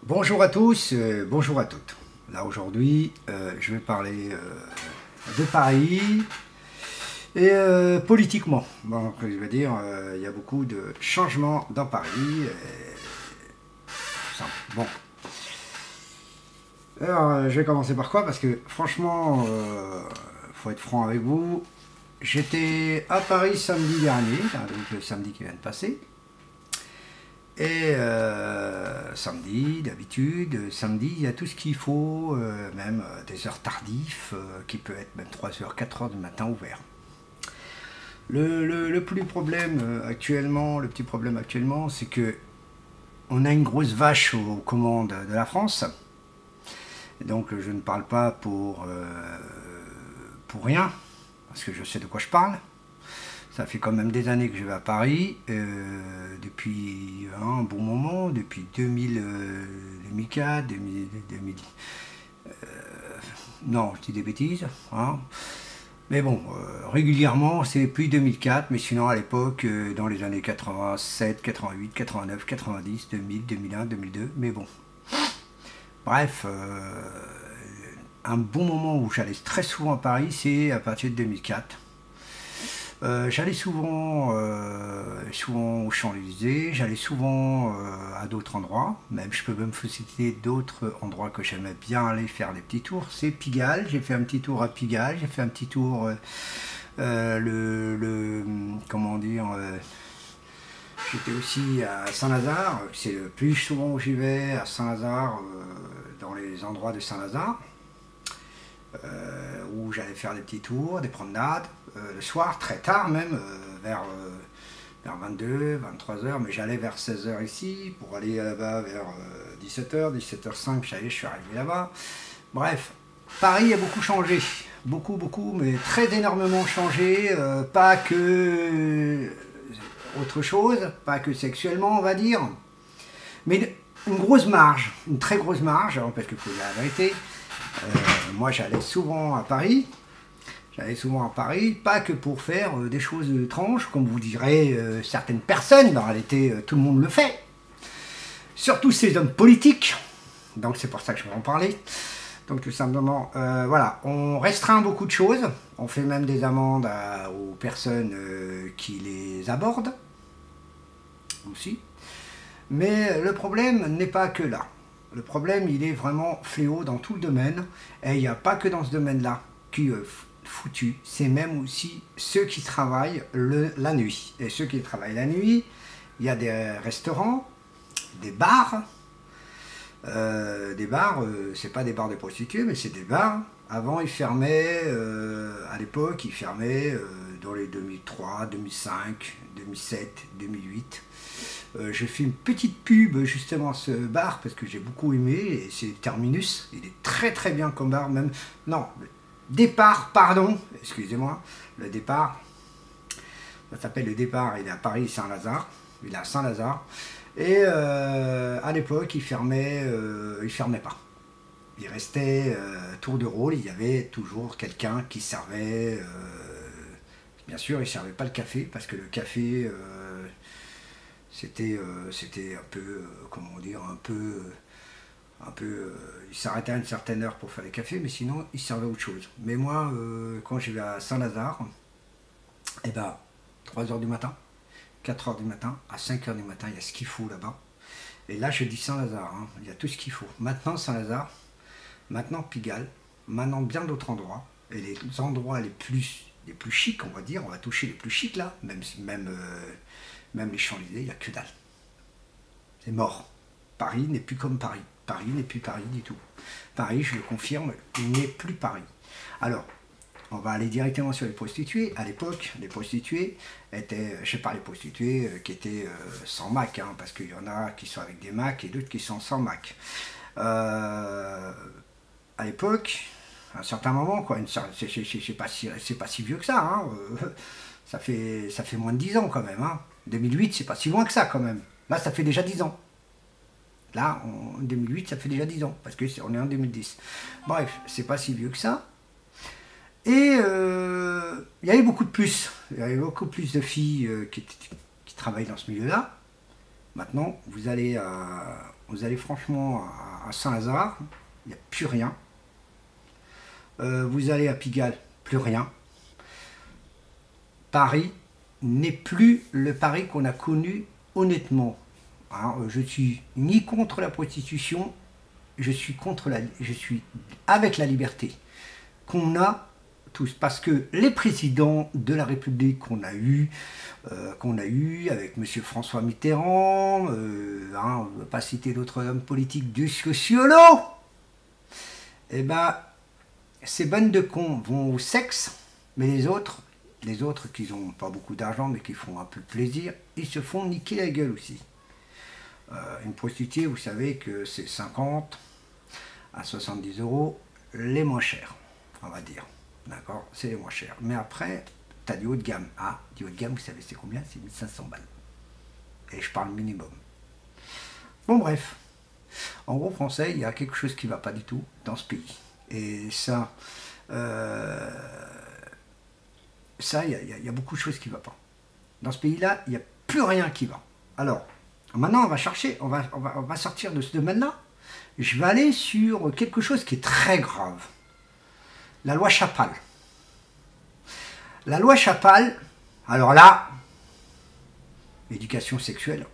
Bonjour à tous, bonjour à toutes. Là aujourd'hui, je vais parler de Paris et politiquement. Donc, je veux dire, il y a beaucoup de changements dans Paris. Tout simple. Bon. Alors, je vais commencer par quoi? Parce que franchement, faut être franc avec vous. J'étais à Paris samedi dernier, donc le samedi qui vient de passer. Et samedi, d'habitude, samedi, il y a tout ce qu'il faut, même des heures tardives, qui peut être même 3 heures, 4 heures du matin ouvert. Le petit problème actuellement, c'est que on a une grosse vache aux commandes de la France. Et donc je ne parle pas pour rien, parce que je sais de quoi je parle. Ça fait quand même des années que je vais à Paris, depuis un bon moment, depuis 2004, 2000, non, je dis des bêtises, hein. Mais bon, régulièrement, c'est depuis 2004, mais sinon à l'époque, dans les années 87, 88, 89, 90, 2000, 2001, 2002, mais bon. Bref, un bon moment où j'allais très souvent à Paris, c'est à partir de 2004. J'allais souvent aux Champs-Élysées, j'allais souvent à d'autres endroits, même je peux même vous citer d'autres endroits que j'aimais bien aller faire des petits tours. C'est Pigalle, j'ai fait un petit tour à Pigalle, j'ai fait un petit tour, comment dire, j'étais aussi à Saint-Lazare, c'est le plus souvent où j'y vais, à Saint-Lazare, dans les endroits de Saint-Lazare. Où j'allais faire des petits tours, des promenades, le soir, très tard même, vers 22, 23 heures, mais j'allais vers 16 heures ici, pour aller là-bas vers 17 heures, 17h05, ça y est, je suis arrivé là-bas. Bref, Paris a beaucoup changé, beaucoup, mais très énormément changé, pas que autre chose, pas que sexuellement, on va dire, mais une grosse marge, une très grosse marge, parce qu'il faut dire la vérité. Moi j'allais souvent à Paris, pas que pour faire des choses étranges, comme vous direz certaines personnes, mais en réalité tout le monde le fait. Surtout ces hommes politiques, donc c'est pour ça que je vais en parler. Donc tout simplement, voilà, on restreint beaucoup de choses, on fait même des amendes aux personnes qui les abordent, aussi. Mais le problème n'est pas que là. Le problème, il est vraiment fléau dans tout le domaine. Et il n'y a pas que dans ce domaine-là qui est foutu. C'est même aussi ceux qui travaillent la nuit. Et ceux qui travaillent la nuit, il y a des restaurants, des bars. C'est pas des bars de prostituées, mais c'est des bars. Avant, ils fermaient, à l'époque, ils fermaient dans les 2003, 2005, 2007, 2008. Je fais une petite pub justement à ce bar parce que j'ai beaucoup aimé, et c'est Terminus, il est très bien comme bar, même, non, le Départ, pardon, excusez-moi, le Départ, ça s'appelle le Départ, il est à Paris-Saint-Lazare, il est à Saint-Lazare, et à l'époque il fermait pas. Il restait tour de rôle, il y avait toujours quelqu'un qui servait, bien sûr il ne servait pas le café, parce que le café... c'était un peu, comment dire, il s'arrêtait à une certaine heure pour faire les cafés, mais sinon, il servait autre chose. Mais moi, quand je vais à Saint-Lazare, eh ben, 3 heures du matin, 4 heures du matin, à 5 heures du matin, il y a ce qu'il faut là-bas. Et là, je dis Saint-Lazare, hein, il y a tout ce qu'il faut. Maintenant, Saint-Lazare, maintenant Pigalle, maintenant bien d'autres endroits, et les endroits les plus chics, on va dire, on va toucher les plus chics là, même les Champs-Élysées, il n'y a que dalle. C'est mort. Paris n'est plus comme Paris. Paris n'est plus Paris du tout. Paris, je le confirme, n'est plus Paris. Alors, on va aller directement sur les prostituées. À l'époque, les prostituées étaient, je sais pas, les prostituées qui étaient sans Mac, hein, parce qu'il y en a qui sont avec des Mac et d'autres qui sont sans Mac. À l'époque, à un certain moment, quoi, c'est pas si vieux que ça, hein, ça fait moins de 10 ans quand même, hein. 2008, c'est pas si loin que ça quand même. Là, ça fait déjà 10 ans. Là, en 2008, ça fait déjà 10 ans, parce qu'on est en 2010. Bref, c'est pas si vieux que ça. Et il y avait beaucoup de plus. Il y avait beaucoup plus de filles qui travaillent dans ce milieu-là. Maintenant, vous allez Vous allez franchement à Saint-Lazare, il n'y a plus rien. Vous allez à Pigalle, plus rien. Paris n'est plus le Paris qu'on a connu honnêtement. Hein, je suis ni contre la prostitution, je suis avec la liberté qu'on a tous, parce que les présidents de la République qu'on a eu avec M. François Mitterrand, on ne va pas citer d'autres hommes politiques du sociolo, eh ben, ces bandes de cons vont au sexe, mais les autres qui n'ont pas beaucoup d'argent, mais qui font un peu de plaisir, ils se font niquer la gueule aussi. Une prostituée, vous savez que c'est 50 à 70 euros les moins chers, on va dire. D'accord, c'est les moins chers. Mais après, tu as du haut de gamme. Ah, du haut de gamme, vous savez c'est combien? C'est 1500 balles. Et je parle minimum. Bon bref, en gros français, il y a quelque chose qui ne va pas du tout dans ce pays. Et ça, il y a beaucoup de choses qui ne vont pas. Dans ce pays-là, il n'y a plus rien qui va. Alors, maintenant, on va chercher, on va sortir de ce domaine-là. Je vais aller sur quelque chose qui est très grave. La loi Chappal. La loi Chappal, alors là, l'éducation sexuelle,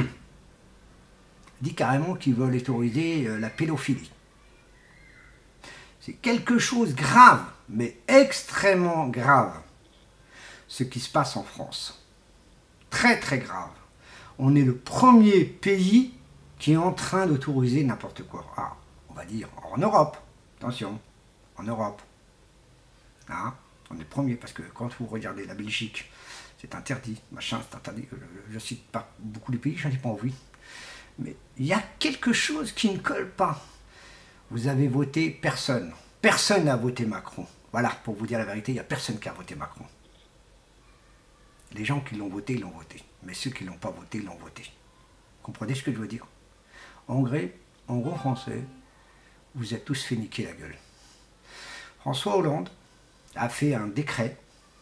dit carrément qu'ils veulent autoriser la pédophilie. C'est quelque chose de grave, mais extrêmement grave, ce qui se passe en France. Très très grave. On est le premier pays qui est en train d'autoriser n'importe quoi. Ah, on va dire en Europe. Attention, en Europe. Hein, on est le premier, parce que quand vous regardez la Belgique, c'est interdit, machin, c'est interdit. Je ne cite pas beaucoup de pays, j'en ai pas envie. Mais il y a quelque chose qui ne colle pas. Vous avez voté personne. Personne n'a voté Macron. Voilà, pour vous dire la vérité, il n'y a personne qui a voté Macron. Les gens qui l'ont voté, ils l'ont voté. Mais ceux qui ne l'ont pas voté, ils l'ont voté. Vous comprenez ce que je veux dire? En gros français, vous êtes tous fait niquer la gueule. François Hollande a fait un décret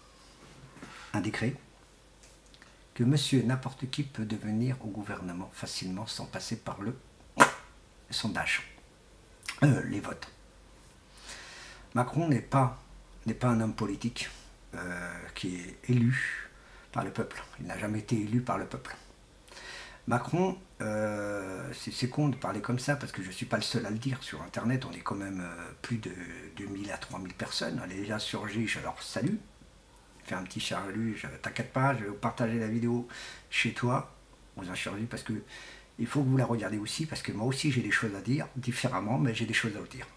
que monsieur n'importe qui peut devenir au gouvernement facilement sans passer par le sondage, les votes. Macron n'est pas un homme politique qui est élu par le peuple. Il n'a jamais été élu par le peuple. Macron, c'est con de parler comme ça parce que je ne suis pas le seul à le dire. Sur Internet, on est quand même plus de 2000 à 3000 personnes. Les insurgés, je leur salue. Fais un petit salut, t'inquiète pas, je vais vous partager la vidéo chez toi, aux insurgés, parce que il faut que vous la regardiez aussi, parce que moi aussi j'ai des choses à dire, différemment, mais j'ai des choses à vous dire.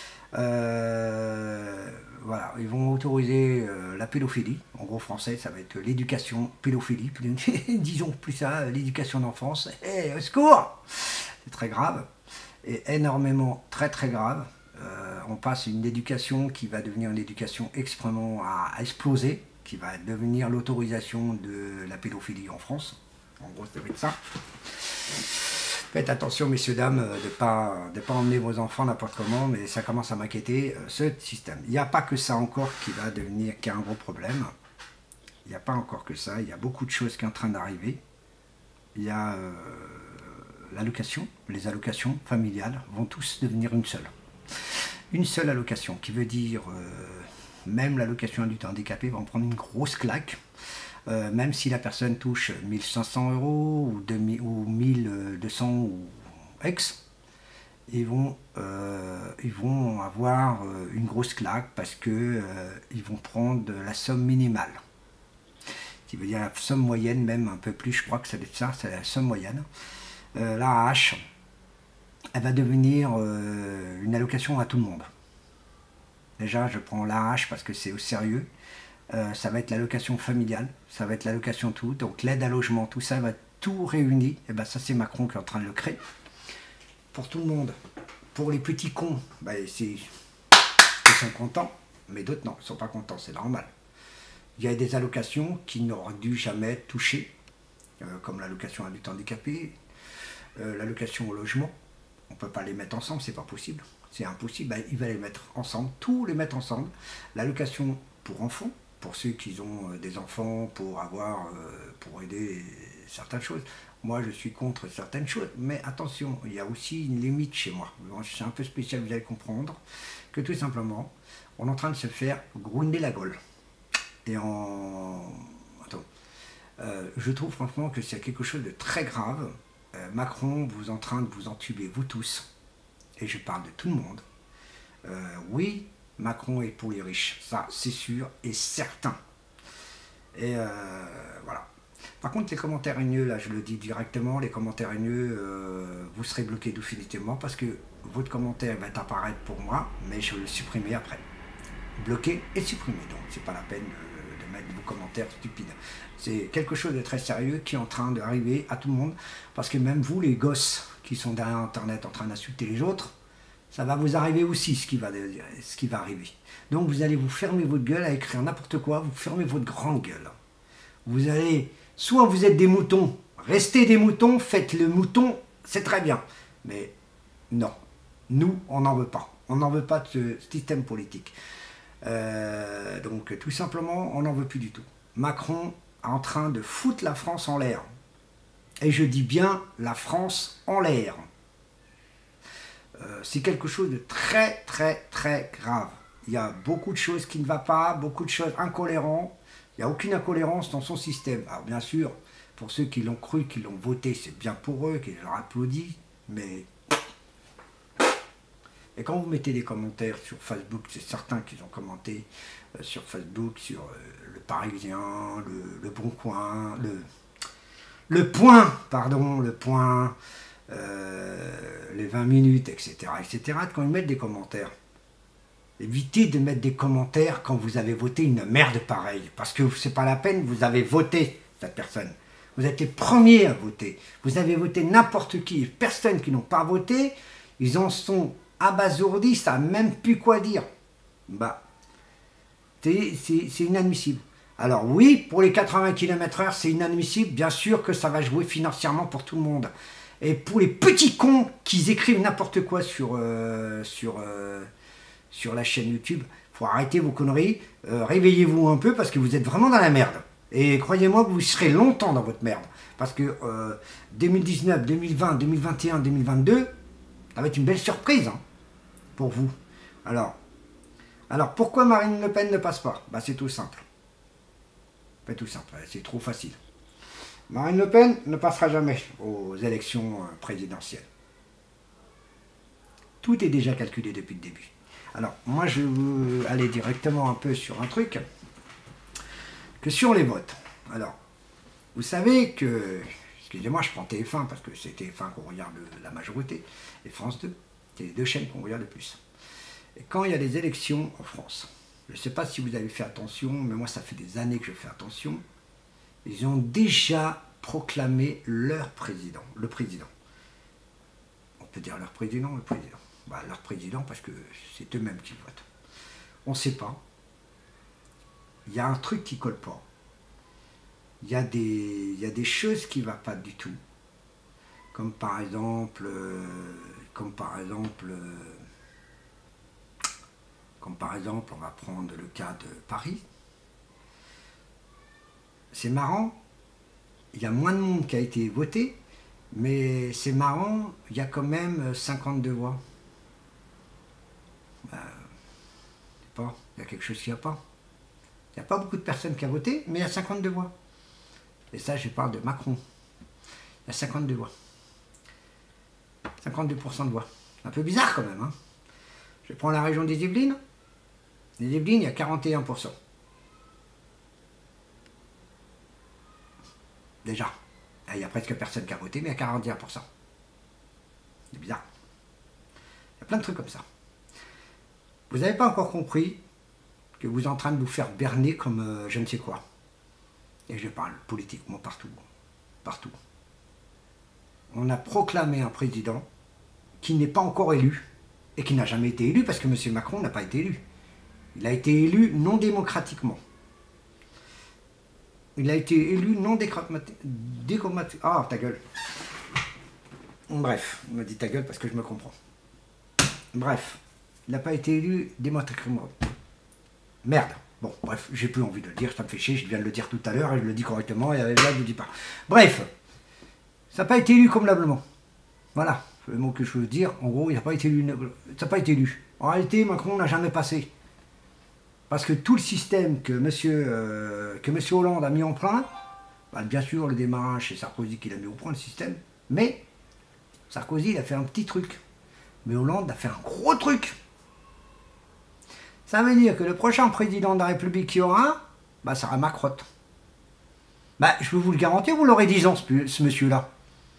Voilà, ils vont autoriser la pédophilie. En gros français, ça va être l'éducation pédophilie, disons plus ça, l'éducation d'enfance. Au secours! C'est très grave, et énormément, très très grave. On passe une éducation qui va devenir une éducation extrêmement à exploser, qui va devenir l'autorisation de la pédophilie en France. En gros, ça va être ça. Faites attention, messieurs, dames, de pas emmener vos enfants n'importe comment, mais ça commence à m'inquiéter, ce système. Il n'y a pas que ça encore qui a un gros problème. Il n'y a pas encore que ça, il y a beaucoup de choses qui sont en train d'arriver. Il y a l'allocation, les allocations familiales vont tous devenir une seule. Une seule allocation, qui veut dire, même l'allocation adulte handicapé va en prendre une grosse claque. Même si la personne touche 1500 euros ou 1200 ou ex, ils vont avoir une grosse claque parce que ils vont prendre la somme minimale. Qui veut dire la somme moyenne, même un peu plus, je crois que ça doit être ça, c'est la somme moyenne. La AH, elle va devenir une allocation à tout le monde. Déjà, je prends l'AH parce que c'est au sérieux. Ça va être l'allocation familiale, ça va être l'allocation tout, donc l'aide à logement, tout ça va tout réuni. Et ben ça c'est Macron qui est en train de le créer. Pour tout le monde, pour les petits cons, ben, ils sont contents, mais d'autres non, ils ne sont pas contents, c'est normal. Il y a des allocations qui n'auraient dû jamais être touchées, comme l'allocation adulte handicapé, l'allocation au logement. On ne peut pas les mettre ensemble, c'est pas possible. C'est impossible, ben, il va les mettre ensemble, tous les mettre ensemble. L'allocation pour enfants, pour ceux qui ont des enfants, pour aider certaines choses. moi je suis contre certaines choses, mais attention, il y a aussi une limite chez moi. C'est un peu spécial, vous allez comprendre, que tout simplement, on est en train de se faire grounder la gueule. Et Attends. Je trouve franchement que c'est quelque chose de très grave. Macron, vous en train de vous entuber, vous tous, et je parle de tout le monde. Oui, Macron est pour les riches, ça c'est sûr et certain. Et voilà. Par contre, les commentaires haineux, là je le dis directement, les commentaires haineux, vous serez bloqués définitivement parce que votre commentaire va apparaître pour moi, mais je vais le supprimer après. Bloqué et supprimé, donc c'est pas la peine de mettre vos commentaires stupides. C'est quelque chose de très sérieux qui est en train d'arriver à tout le monde, parce que même vous, les gosses qui sont derrière Internet en train d'insulter les autres, ça va vous arriver aussi ce qui va arriver. Donc vous allez vous fermer votre gueule à écrire n'importe quoi, vous fermez votre grande gueule. Vous allez, soit vous êtes des moutons, restez des moutons, faites le mouton, c'est très bien. Mais non, nous, on n'en veut pas. On n'en veut pas de ce système politique. Donc tout simplement, on n'en veut plus du tout. Macron est en train de foutre la France en l'air. Et je dis bien la France en l'air. C'est quelque chose de très très très grave. Il y a beaucoup de choses qui ne vont pas, beaucoup de choses incohérentes. Il n'y a aucune incohérence dans son système. Alors bien sûr, pour ceux qui l'ont cru, qui l'ont voté, c'est bien pour eux, qui leur applaudissent, mais... Et quand vous mettez des commentaires sur Facebook, c'est certains qu'ils ont commenté sur Facebook, sur le Parisien, le Bon Coin, le Point, pardon, le Point, les 20 minutes, etc., etc., quand ils mettent des commentaires. Évitez de mettre des commentaires quand vous avez voté une merde pareille, parce que c'est pas la peine, vous avez voté cette personne. Vous êtes les premiers à voter. Vous avez voté n'importe qui. Les personnes qui n'ont pas voté, ils en sont abasourdis, ça n'a même plus quoi dire. Bah, c'est inadmissible. Alors oui, pour les 80 km/h, c'est inadmissible. Bien sûr que ça va jouer financièrement pour tout le monde. Et pour les petits cons qui écrivent n'importe quoi sur la chaîne YouTube, il faut arrêter vos conneries. Réveillez-vous un peu parce que vous êtes vraiment dans la merde. Et croyez-moi que vous serez longtemps dans votre merde. Parce que 2019, 2020, 2021, 2022, ça va être une belle surprise hein, pour vous. Alors, pourquoi Marine Le Pen ne passe pas? Bah, c'est tout simple. C'est tout simple, c'est trop facile. Marine Le Pen ne passera jamais aux élections présidentielles. Tout est déjà calculé depuis le début. Alors, moi, je veux aller directement un peu sur un truc, que sur les votes. Alors, vous savez que, excusez-moi, je prends TF1 parce que c'est TF1 qu'on regarde la majorité, et France 2, c'est les deux chaînes qu'on regarde le plus. Et quand il y a des élections en France, je ne sais pas si vous avez fait attention, mais moi ça fait des années que je fais attention, ils ont déjà proclamé leur président, le président. On peut dire leur président, le président. Bah, leur président parce que c'est eux-mêmes qui votent. On ne sait pas. Il y a un truc qui ne colle pas. Il y a des choses qui ne vont pas du tout. Comme par exemple, on va prendre le cas de Paris. C'est marrant, il y a moins de monde qui a été voté, mais c'est marrant, il y a quand même 52 voix. Je sais pas, il y a quelque chose qui n'y a pas. Il n'y a pas beaucoup de personnes qui ont voté, mais il y a 52 voix. Et ça, je parle de Macron. Il y a 52 voix. 52% de voix. C'est un peu bizarre quand même. Hein. Je prends la région des Yvelines. Les Yvelines, il y a 41%. Déjà. Il n'y a presque personne qui a voté, mais il y a 41%. C'est bizarre. Il y a plein de trucs comme ça. Vous n'avez pas encore compris que vous êtes en train de vous faire berner comme je ne sais quoi. Et je parle politiquement partout. Partout. On a proclamé un président qui n'est pas encore élu et qui n'a jamais été élu parce que M. Macron n'a pas été élu. Il a été élu non démocratiquement. Il a été élu non démocratiquement. Ah, ta gueule. Bref, on me dit ta gueule parce que je me comprends. Bref, il n'a pas été élu démocratiquement. Merde. Bon, bref, j'ai plus envie de le dire, ça me fait chier, je viens de le dire tout à l'heure et je le dis correctement et avec là je ne le dis pas. Bref, Ça n'a pas été élu convenablement. Voilà, le mot que je veux dire. En gros, il n'a pas été élu. Ça n'a pas été élu. En réalité, Macron n'a jamais passé. Parce que tout le système que M. Hollande a mis en place, bah, bien sûr, le démarrage, c'est Sarkozy qui l'a mis au point, le système, mais Sarkozy, il a fait un petit truc. Mais Hollande a fait un gros truc. Ça veut dire que le prochain président de la République qui aura, bah, ça sera Macron. Bah, je peux vous le garantir, vous l'aurez 10 ans, ce monsieur-là.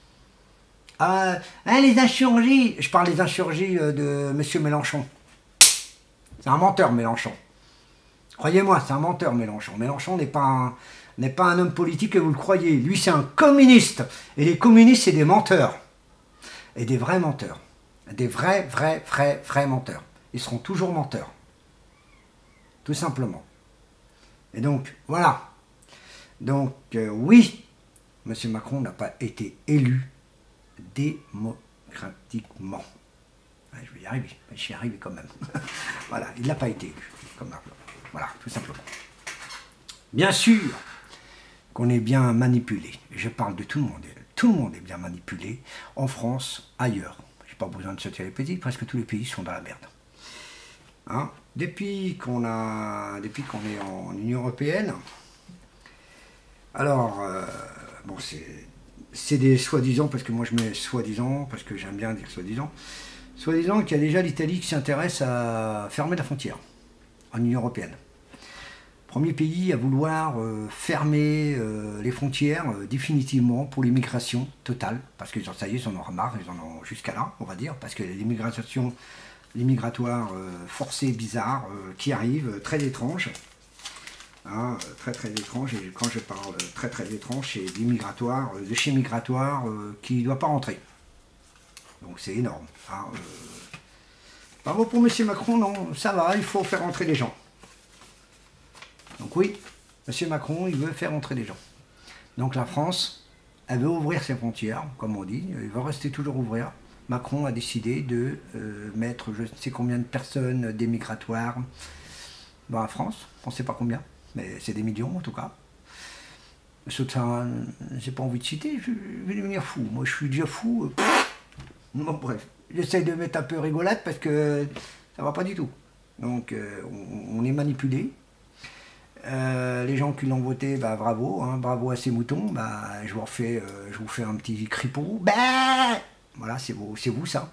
Les insurgés, je parle des insurgés de M. Mélenchon. C'est un menteur, Mélenchon. Croyez-moi, c'est un menteur, Mélenchon. Mélenchon n'est pas un homme politique que vous le croyez. Lui, c'est un communiste. Et les communistes, c'est des menteurs. Et des vrais menteurs. Des vrais menteurs. Ils seront toujours menteurs. Tout simplement. Et donc, voilà. Donc, oui, M. Macron n'a pas été élu démocratiquement. Ouais, je vais y arriver. Je suis arrivé quand même. Voilà, il n'a pas été élu. Comme Macron. Voilà, tout simplement. Bien sûr qu'on est bien manipulé. Je parle de tout le monde. Tout le monde est bien manipulé. En France, ailleurs. Je n'ai pas besoin de sauter les pays. Presque tous les pays sont dans la merde. Hein? Depuis qu'on est en Union Européenne, alors, bon, c'est des soi-disant, parce que moi je mets soi-disant, parce que j'aime bien dire soi-disant, soi-disant qu'il y a déjà l'Italie qui s'intéresse à fermer la frontière en Union Européenne. Premier pays à vouloir fermer les frontières définitivement pour l'immigration totale, parce que ça y est, ils en ont marre, ils en ont jusqu'à là, on va dire, parce que l'immigration forcée, bizarre, qui arrive, très étrange. Hein, très étrange, et quand je parle très étrange, c'est l'immigratoire, le déchet migratoire qui ne doit pas rentrer. Donc c'est énorme. Hein, bravo pour M. Macron, non, ça va, il faut faire rentrer les gens. Donc oui, M. Macron, il veut faire rentrer les gens. Donc la France, elle veut ouvrir ses frontières, comme on dit, il va rester toujours ouvert. Macron a décidé de mettre je ne sais combien de personnes des migratoires dans la France, on ne sait pas combien. Mais c'est des millions en tout cas. J'ai pas envie de citer, je vais devenir fou. Moi je suis déjà fou. Bon bref, j'essaye de mettre un peu rigolade parce que ça va pas du tout. Donc on est manipulé. Les gens qui l'ont voté, bah, bravo, hein, bravo à ces moutons. Bah, je vous fais un petit cripot. Bah voilà, c'est vous ça.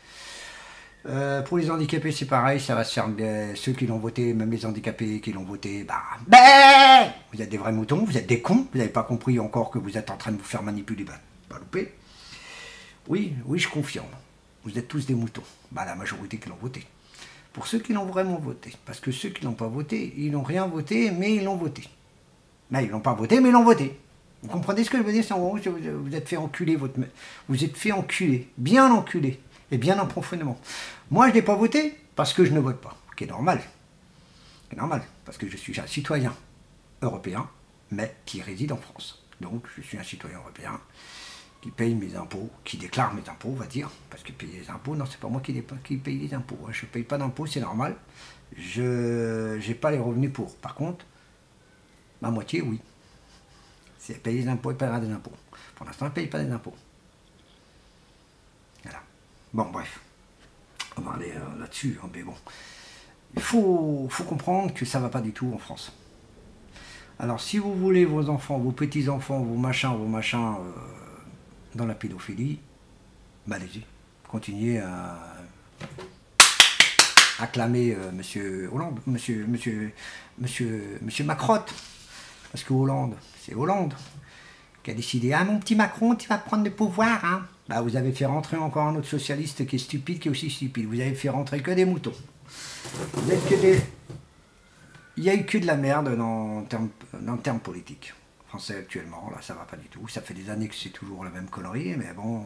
Pour les handicapés, c'est pareil, ça va se faire bien. Ceux qui l'ont voté, même les handicapés qui l'ont voté, bah, vous êtes des vrais moutons, vous êtes des cons, vous n'avez pas compris encore que vous êtes en train de vous faire manipuler, bah, pas loupé. Oui, je confirme, vous êtes tous des moutons, bah, la majorité qui l'ont voté. Pour ceux qui l'ont vraiment voté, parce que ceux qui l'ont pas voté, ils n'ont rien voté, mais ils l'ont voté. Là, ils l'ont pas voté, mais ils l'ont voté. Vous comprenez ce que je veux dire? C'est en gros, vous êtes fait enculer, vous êtes fait enculer, bien enculer. Et bien en profondément. Moi, je n'ai pas voté parce que je ne vote pas, ce qui est normal. C'est normal, parce que je suis un citoyen européen, mais qui réside en France. Donc, je suis un citoyen européen qui paye mes impôts, qui déclare mes impôts, on va dire, parce que payer les impôts, non, c'est pas moi qui paye les impôts. Hein. Je ne paye pas d'impôts, c'est normal. Je n'ai pas les revenus pour. Par contre, ma moitié, oui. Si elle paye les impôts, elle paiera des impôts. Pour l'instant, elle ne paye pas des impôts. Voilà. Bon, bref, on va aller là-dessus, hein, mais bon. Il faut comprendre que ça ne va pas du tout en France. Alors, si vous voulez vos enfants, vos petits-enfants, vos machins dans la pédophilie, bah allez-y, continuez à acclamer M. Hollande, monsieur Macron, parce que Hollande, c'est Hollande qui a décidé, ah mon petit Macron, tu vas prendre le pouvoir, hein. Bah, vous avez fait rentrer encore un autre socialiste qui est stupide, qui est aussi stupide. Vous avez fait rentrer que des moutons. Vous êtes que des... Il n'y a eu que de la merde dans le terme politique. Français actuellement, là, ça va pas du tout. Ça fait des années que c'est toujours la même connerie, mais bon...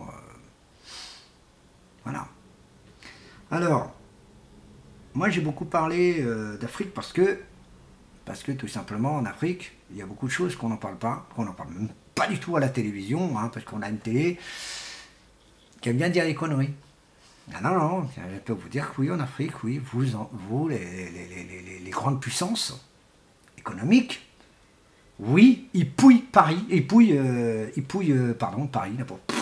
voilà. Alors, moi j'ai beaucoup parlé d'Afrique parce que tout simplement en Afrique, il y a beaucoup de choses qu'on n'en parle pas, qu'on n'en parle même pas du tout à la télévision, hein, parce qu'on a une télé qui aime bien dire les conneries. Ah non, je peux vous dire que oui, en Afrique, oui, vous les grandes puissances économiques, oui, ils pouillent Paris, Paris, n'importe.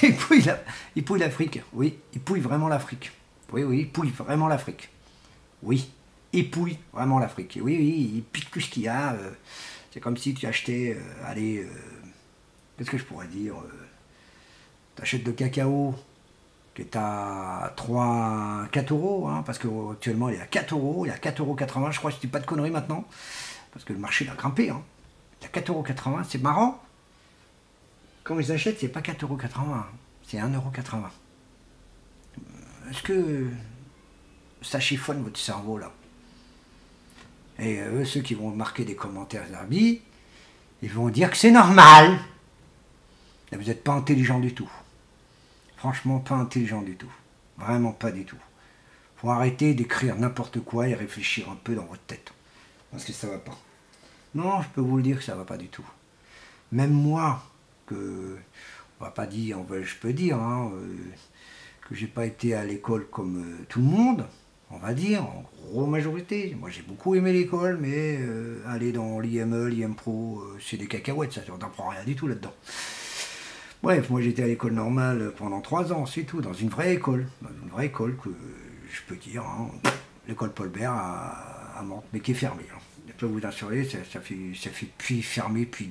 il pouille l'Afrique. Oui, il pouille vraiment l'Afrique. Oui, oui, il pouille vraiment l'Afrique. Oui, il pouille vraiment l'Afrique. Oui, oui, il pique tout ce qu'il y a. C'est comme si tu achetais, allez, qu'est-ce que je pourrais dire tu achètes de cacao qui est à 3, 4 euros, hein, parce qu'actuellement il est à 4 euros, il est à 4,80 €, je crois que je dis pas de conneries maintenant, parce que le marché il a grimpé. Hein. Il est à 4,80 €, c'est marrant. Quand ils achètent, c'est pas 4,80 €, c'est 1,80 €. Est-ce que ça chiffonne votre cerveau là? Et eux, ceux qui vont marquer des commentaires Zerbi, ils vont dire que c'est normal. Et vous n'êtes pas intelligent du tout. Franchement, pas intelligent du tout. Vraiment pas du tout. Faut arrêter d'écrire n'importe quoi et réfléchir un peu dans votre tête. Parce que ça va pas. Non, je peux vous le dire que ça va pas du tout. Même moi, que on va pas dire, je peux dire, hein, que j'ai pas été à l'école comme tout le monde, on va dire, en gros majorité. Moi j'ai beaucoup aimé l'école, mais aller dans l'IME, l'IM Pro, c'est des cacahuètes, ça, on n'apprend rien du tout là-dedans. Bref, moi j'étais à l'école normale pendant 3 ans, c'est tout, dans une vraie école. Dans une vraie école que je peux dire, hein, l'école Paul Bert à Mantes, mais qui est fermée. Hein. Je peux vous assurer, ça fait depuis fermé depuis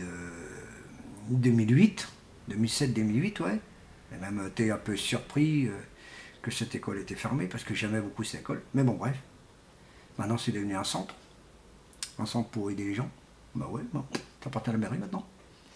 2008, 2007-2008, ouais. J'ai même été un peu surpris que cette école était fermée, parce que j'aimais beaucoup cette école. Mais bon, bref. Maintenant c'est devenu un centre pour aider les gens. Bah ouais, bon, ça appartient à la mairie maintenant.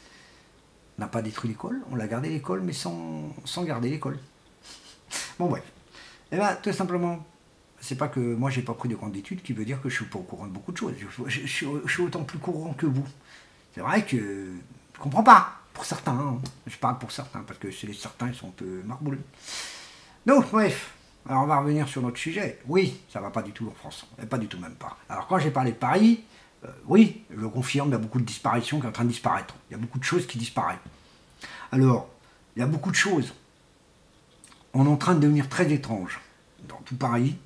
On n'a pas détruit l'école, on l'a gardé l'école, mais sans garder l'école. Bon bref. Et bien, tout simplement, c'est pas que moi j'ai pas pris de grande études qui veut dire que je suis pas au courant de beaucoup de choses. Je suis autant plus courant que vous. C'est vrai que je comprends pas, pour certains. Hein. Je parle pour certains, parce que chez les certains, ils sont un peu marbouleux. Donc, bref. Alors, on va revenir sur notre sujet. Oui, ça va pas du tout en France. Pas du tout, même pas. Alors, quand j'ai parlé de Paris, oui, je le confirme, il y a beaucoup de disparitions qui sont en train de disparaître. Il y a beaucoup de choses qui disparaissent. Alors, il y a beaucoup de choses. On est en train de devenir très étrange. Dans tout Paris,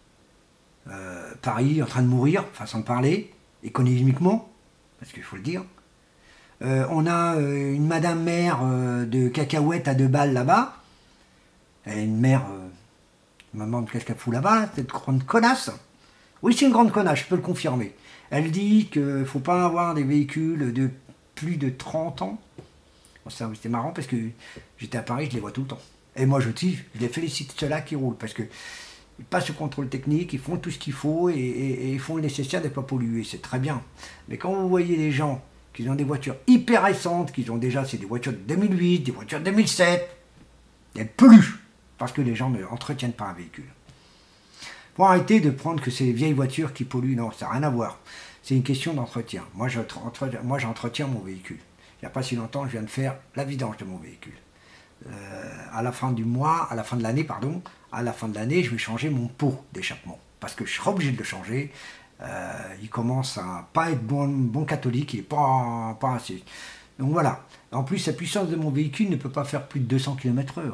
Paris est en train de mourir, façon de parler, économiquement, parce qu'il faut le dire. On a une madame maire de cacahuètes à 2 balles là-bas. Elle est une mère, je me demande qu'est-ce qu'elle fout là-bas, cette grande connasse. Oui, c'est une grande connasse, je peux le confirmer. Elle dit qu'il ne faut pas avoir des véhicules de plus de 30 ans. Bon, c'était marrant parce que j'étais à Paris, je les vois tout le temps. Et moi je les félicite ceux-là qui roulent parce qu'ils passent le contrôle technique, ils font tout ce qu'il faut et ils font le nécessaire de ne pas polluer, c'est très bien. Mais quand vous voyez les gens qui ont des voitures hyper récentes, qui ont déjà, c'est des voitures de 2008, des voitures de 2007, elles polluent parce que les gens ne entretiennent pas un véhicule. Faut arrêter de prendre que c'est les vieilles voitures qui polluent, non, ça n'a rien à voir. C'est une question d'entretien. Moi, j'entretiens mon véhicule. Il n'y a pas si longtemps, je viens de faire la vidange de mon véhicule. À la fin du mois, à la fin de l'année, pardon, à la fin de l'année, je vais changer mon pot d'échappement. Parce que je serai obligé de le changer. Il commence à pas être bon catholique, il n'est pas assez. Donc voilà. En plus, la puissance de mon véhicule ne peut pas faire plus de 200 km/h.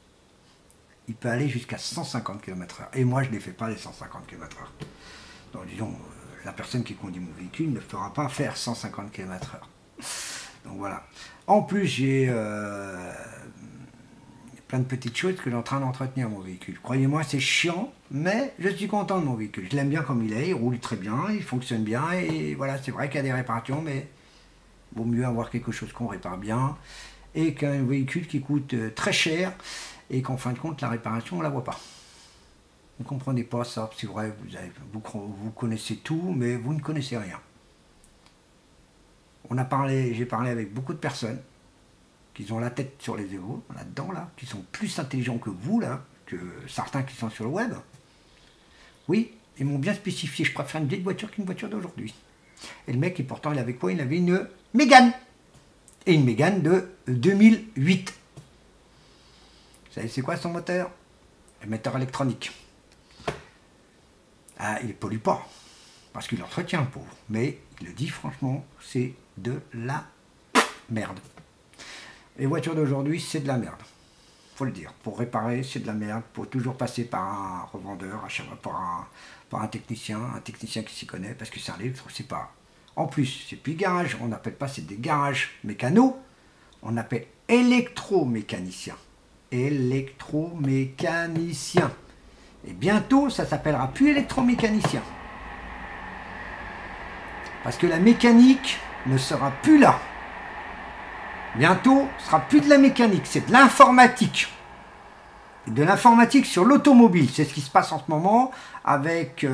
Il peut aller jusqu'à 150 km/h. Et moi, je ne les fais pas les 150 km/h. Donc disons, la personne qui conduit mon véhicule ne fera pas faire 150 km/h. Donc voilà. En plus, j'ai plein de petites choses que j'ai en train d'entretenir mon véhicule. Croyez-moi, c'est chiant, mais je suis content de mon véhicule. Je l'aime bien comme il est, il roule très bien, il fonctionne bien, et voilà, c'est vrai qu'il y a des réparations, mais il vaut mieux avoir quelque chose qu'on répare bien, et qu'un véhicule qui coûte très cher, et qu'en fin de compte, la réparation, on ne la voit pas. Vous ne comprenez pas ça, c'est vrai, vous connaissez tout, mais vous ne connaissez rien. J'ai parlé avec beaucoup de personnes qui ont la tête sur les épaules, là-dedans, là, qui sont plus intelligents que vous, là, que certains qui sont sur le web. Oui, ils m'ont bien spécifié, je préfère une vieille voiture qu'une voiture d'aujourd'hui. Et le mec, pourtant, il avait quoi? Il avait une Mégane. Et une Mégane de 2008. Vous savez, c'est quoi son moteur? Le moteur électronique. Ah, il ne pollue pas, parce qu'il l'entretient, le pauvre. Mais il le dit franchement, c'est de la merde. Les voitures d'aujourd'hui, c'est de la merde. Faut le dire. Pour réparer, c'est de la merde. Faut toujours passer par un revendeur, à chaque fois par un technicien qui s'y connaît, parce que c'est un électro, c'est pas. En plus, c'est plus garage, on n'appelle pas, c'est des garages mécanos, on appelle électromécanicien. Électromécanicien. Et bientôt, ça s'appellera plus électromécanicien. Parce que la mécanique ne sera plus là. Bientôt, ce sera plus de la mécanique, c'est de l'informatique. De l'informatique sur l'automobile. C'est ce qui se passe en ce moment avec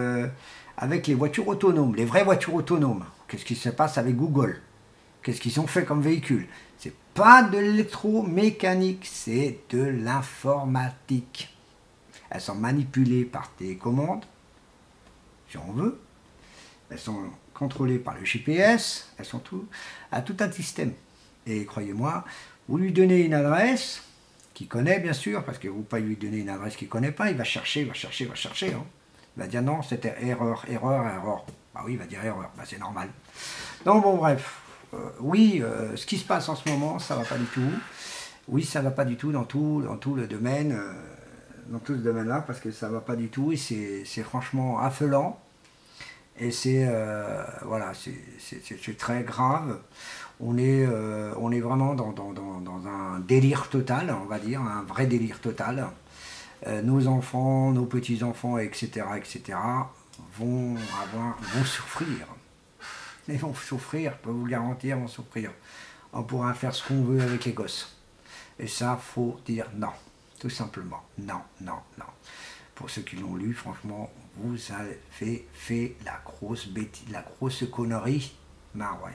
les voitures autonomes, les vraies voitures autonomes. Qu'est-ce qui se passe avec Google? Qu'est-ce qu'ils ont fait comme véhicule? C'est pas de l'électromécanique, c'est de l'informatique. Elles sont manipulées par télécommande, si on veut. Elles sont contrôlées par le GPS. Elles sont à tout un système. Et croyez-moi, vous lui donnez une adresse qu'il connaît bien sûr, parce que vous ne pouvez pas lui donner une adresse qu'il ne connaît pas, il va chercher, il va chercher, il va chercher. Hein. Il va dire non, c'était erreur, erreur, erreur. Bah oui, il va dire erreur, bah, c'est normal. Donc bon, bref, oui, ce qui se passe en ce moment, ça ne va pas du tout. Oui, ça ne va pas du tout dans tout le domaine, dans tout ce domaine-là, parce que ça ne va pas du tout, et c'est franchement affolant. Et c'est voilà, c'est très grave. On est vraiment dans un délire total, on va dire, un vrai délire total. Nos enfants, nos petits-enfants, etc., vont souffrir. Ils vont souffrir, je peux vous le garantir, ils vont souffrir. On pourra faire ce qu'on veut avec les gosses. Et ça, faut dire non, tout simplement. Non, non, non. Pour ceux qui l'ont lu, franchement, vous avez fait la grosse bêtise, la grosse connerie. Ben, rien.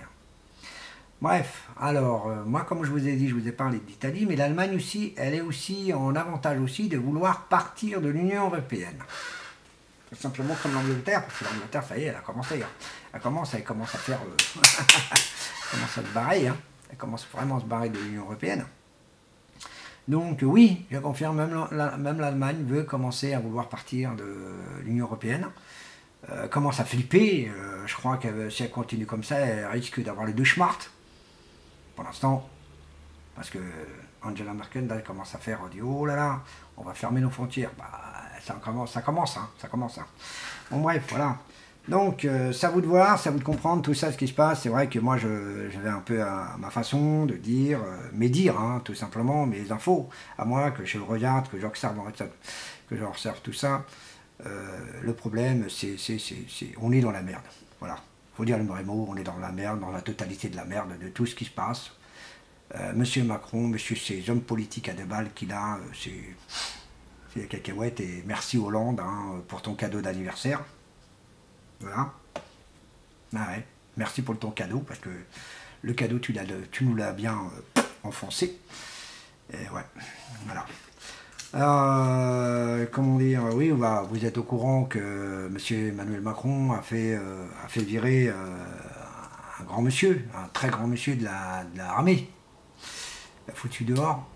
Bref, alors, moi, comme je vous ai dit, je vous ai parlé d'Italie, mais l'Allemagne aussi, elle est aussi en avantage aussi de vouloir partir de l'Union européenne. Tout simplement comme l'Angleterre, parce que l'Angleterre, ça y est, elle a commencé. Hein. Elle commence à faire... elle commence à se barrer, hein. Elle commence vraiment à se barrer de l'Union européenne. Donc oui, je confirme, même l'Allemagne veut commencer à vouloir partir de l'Union européenne. Commence à flipper, je crois que si elle continue comme ça, elle risque d'avoir les deux schmarts. Pour l'instant, parce que Angela Merkel là, elle commence à faire, elle dit oh là là, on va fermer nos frontières. Bah, ça commence. Hein. Bon bref, voilà. Donc, c'est à vous de voir, c'est à vous de comprendre tout ça, ce qui se passe. C'est vrai que moi, j'avais un peu ma façon de dire, hein, tout simplement, mes infos, à moi, que je regarde, que j'observe tout ça. Le problème, c'est on est dans la merde. Voilà. Faut dire le vrai mot, on est dans la merde, dans la totalité de la merde, de tout ce qui se passe. Monsieur Macron, monsieur ces hommes politiques à deux balles qu'il a, c'est les cacahuètes, et merci Hollande hein, pour ton cadeau d'anniversaire. Voilà. Ah ouais. Merci pour ton cadeau, parce que le cadeau, tu nous l'as bien enfoncé. Et ouais, voilà. Comment dire, oui, vous êtes au courant que M. Emmanuel Macron a fait virer un grand monsieur, un très grand monsieur de l'armée. Il l'a foutu dehors.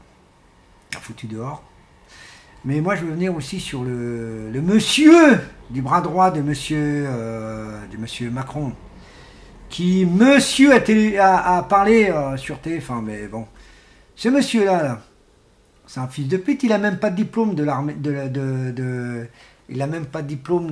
Mais moi, je veux venir aussi sur le monsieur du bras droit de monsieur Macron, qui, monsieur, a parlé sur TF1, mais bon, ce monsieur-là, c'est un fils de pute, il a même pas de diplôme de l'armée, il a même pas de diplôme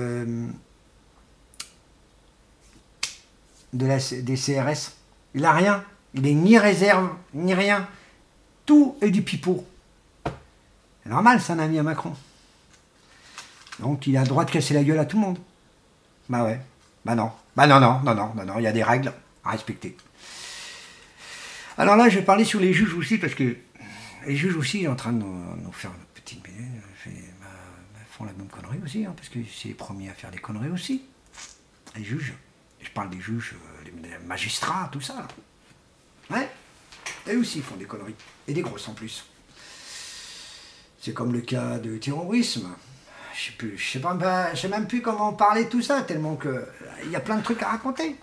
des CRS, il a rien, il est ni réserve, ni rien, tout est du pipeau. C'est normal, c'est un ami à Macron. Donc il a le droit de casser la gueule à tout le monde. Bah ouais. Bah non. Non, il y a des règles à respecter. Alors là, je vais parler sur les juges aussi, parce que les juges aussi sont en train de nous faire une petite minute. Ils font la même connerie aussi, hein, parce que c'est les premiers à faire des conneries aussi. Les juges. Je parle des juges, les magistrats, tout ça. Là. Ouais. Eux aussi ils font des conneries. Et des grosses en plus. C'est comme le cas de terrorisme. Je sais même plus comment parler de tout ça, tellement que il y a plein de trucs à raconter.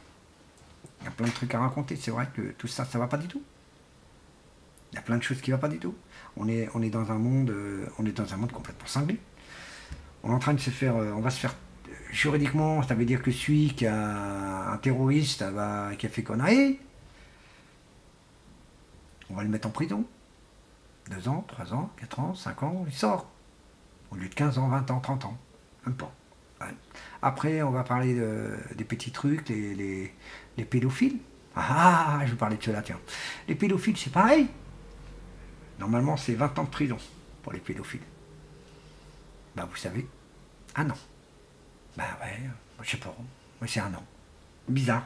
C'est vrai que tout ça, ça va pas du tout. Il y a plein de choses qui ne vont pas du tout. On est dans un monde complètement cinglé. On est en train de se faire, on va se faire juridiquement, ça veut dire que celui qui a un terroriste qui a fait connerie, on va le mettre en prison. 2 ans, 3 ans, 4 ans, 5 ans, il sort. Au lieu de 15 ans, 20 ans, 30 ans. Même pas. Ouais. Après, on va parler des petits trucs, les pédophiles. Ah, je vais parler de cela, tiens. Les pédophiles, c'est pareil. Normalement, c'est 20 ans de prison pour les pédophiles. Bah, vous savez. Ah non. Bah ouais, je sais pas. Moi, c'est un an. Bizarre.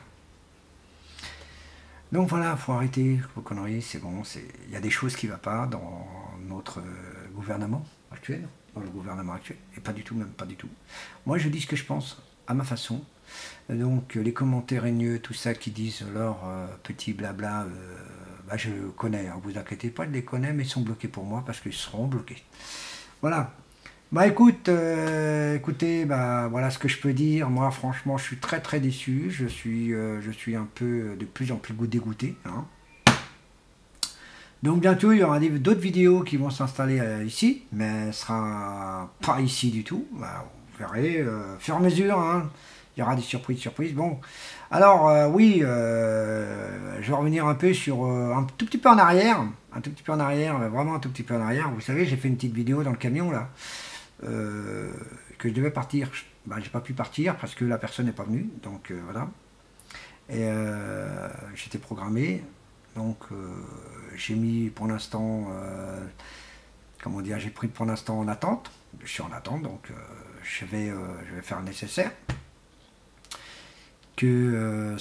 Donc voilà, faut arrêter vos conneries, c'est bon. Il y a des choses qui ne vont pas dans notre gouvernement actuel, dans le gouvernement actuel, et pas du tout, même pas du tout. Moi, je dis ce que je pense, à ma façon. Donc les commentaires haineux, tout ça qui disent leur petit blabla, bah, je connais, hein, vous inquiétez pas, je les connais, mais ils sont bloqués pour moi parce qu'ils seront bloqués. Voilà. Bah écoute, écoutez, bah voilà ce que je peux dire. Moi, franchement, je suis très très déçu. Je suis un peu de plus en plus dégoûté. Hein. Donc bientôt, il y aura d'autres vidéos qui vont s'installer ici, mais ce sera pas ici du tout. Bah, vous verrez, fur et à mesure. Hein. Il y aura des surprises. Bon, alors oui, je vais revenir un peu sur un tout petit peu en arrière, vraiment un tout petit peu en arrière. Vous savez, j'ai fait une petite vidéo dans le camion là. Que je devais partir, bah, j'ai pas pu partir parce que la personne n'est pas venue, donc voilà. Et j'étais programmé, donc j'ai mis pour l'instant, comment dire, j'ai pris pour l'instant en attente. Je suis en attente, donc je vais faire le nécessaire. Que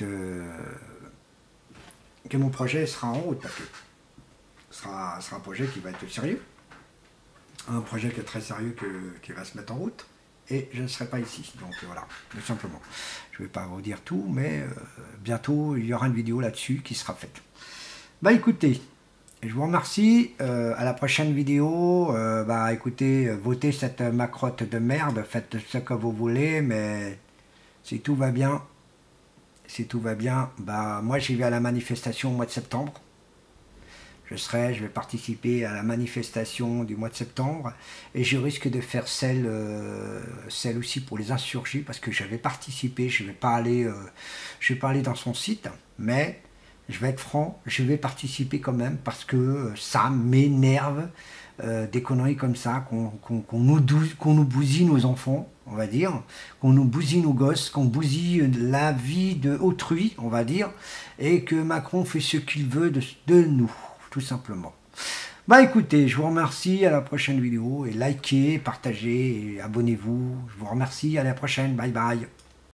que mon projet sera en route, parce que ce sera un projet qui va être sérieux. Un projet qui est très sérieux qui va se mettre en route et je ne serai pas ici, donc voilà, tout simplement. Je ne vais pas vous dire tout, mais bientôt il y aura une vidéo là-dessus qui sera faite. Bah écoutez, je vous remercie, à la prochaine vidéo, bah écoutez, votez cette macrotte de merde, faites ce que vous voulez, mais si tout va bien, bah moi j'y vais à la manifestation au mois de septembre. Je vais participer à la manifestation du mois de septembre et je risque de faire celle aussi pour les insurgés parce que j'avais participé, je ne vais pas aller dans son site, mais je vais être franc, je vais participer quand même parce que ça m'énerve des conneries comme ça, qu'on nous bousille nos enfants, on va dire, qu'on nous bousille nos gosses, qu'on bousille la vie d'autrui, on va dire, et que Macron fait ce qu'il veut de nous. Tout simplement. Bah écoutez, je vous remercie, à la prochaine vidéo, et likez, partagez, et abonnez-vous. Je vous remercie, à la prochaine, bye bye.